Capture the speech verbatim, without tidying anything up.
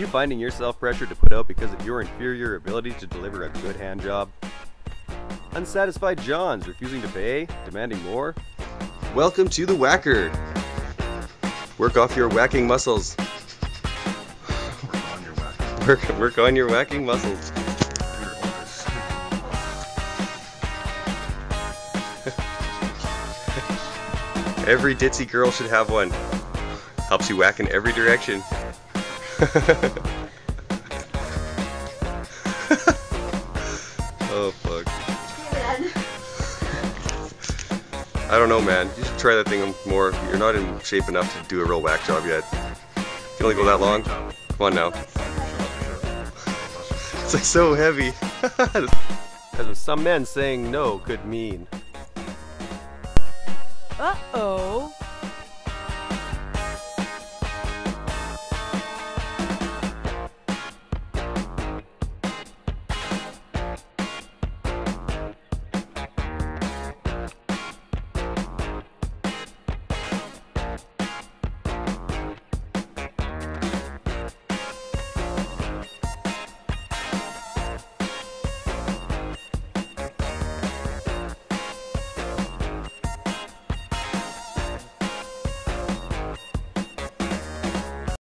you finding yourself pressured to put out because of your inferior ability to deliver a good hand job? Unsatisfied Johns refusing to pay, demanding more? Welcome to the Whacker! Work off your whacking muscles. Work on your whacking. Work, work on your whacking muscles. Every ditzy girl should have one. Helps you whack in every direction. Oh fuck. I don't know, man. You should try that thing more. You're not in shape enough to do a real whack job yet. You can only go that long. Come on now. It's like so heavy. As with some men saying no could mean. Uh-oh.